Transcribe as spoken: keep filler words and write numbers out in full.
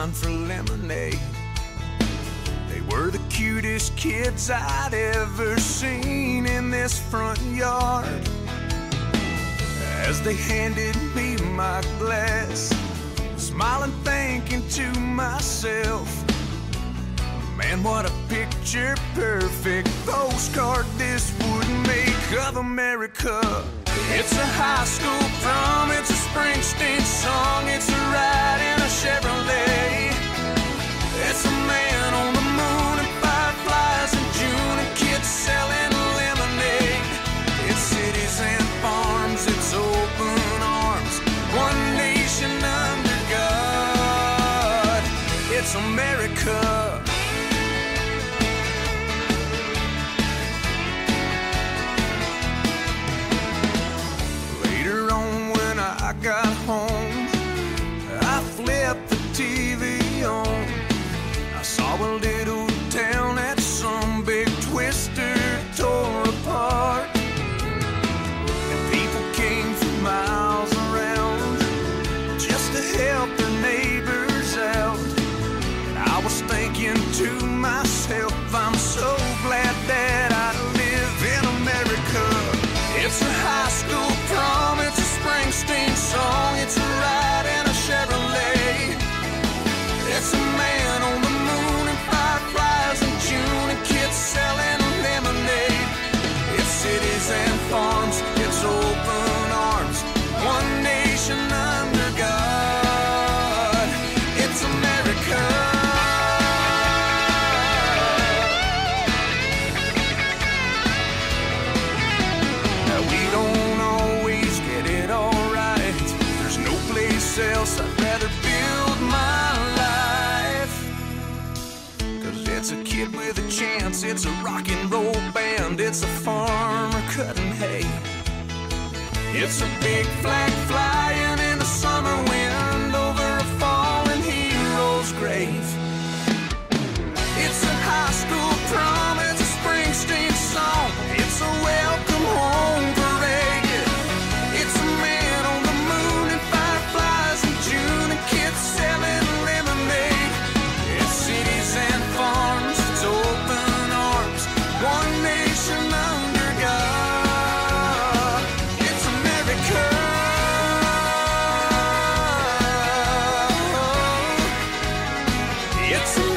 line for lemonade. They were the cutest kids I'd ever seen in this front yard. As they handed me my glass, smiling, thinking to myself, man, what a picture-perfect postcard this would make of America. It's a high school prom, it's a Springsteen song, it's a ride in a Chevrolet. It's a man on the moon and fireflies in June and kids selling lemonade. It's cities and farms, it's open arms, one nation under God. It's America. I got home, I flipped the T V on. I saw a little town that some big twister tore apart, and people came from miles around just to help their neighbors out. And I was thinking to myself, I'm so glad that I live in America. It's a high school prom, it's a Springsteen song, it's a ride in a Chevrolet. It's a man on the moon and fireflies in June and kids selling lemonade. It's cities and farms, it's open arms, one nation under God. It's America. Else I'd rather build my life, 'cause it's a kid with a chance, it's a rock and roll band, it's a farmer cutting hay. It's a big flag flying in the summer wind over a fallen hero's grave. It's a high school prom, it's a Springsteen song, it's a welcome home parade. It's a man on the moon and fireflies in June and kids selling lemonade. It's cities and farms, it's open arms, one nation under God. It's America. It's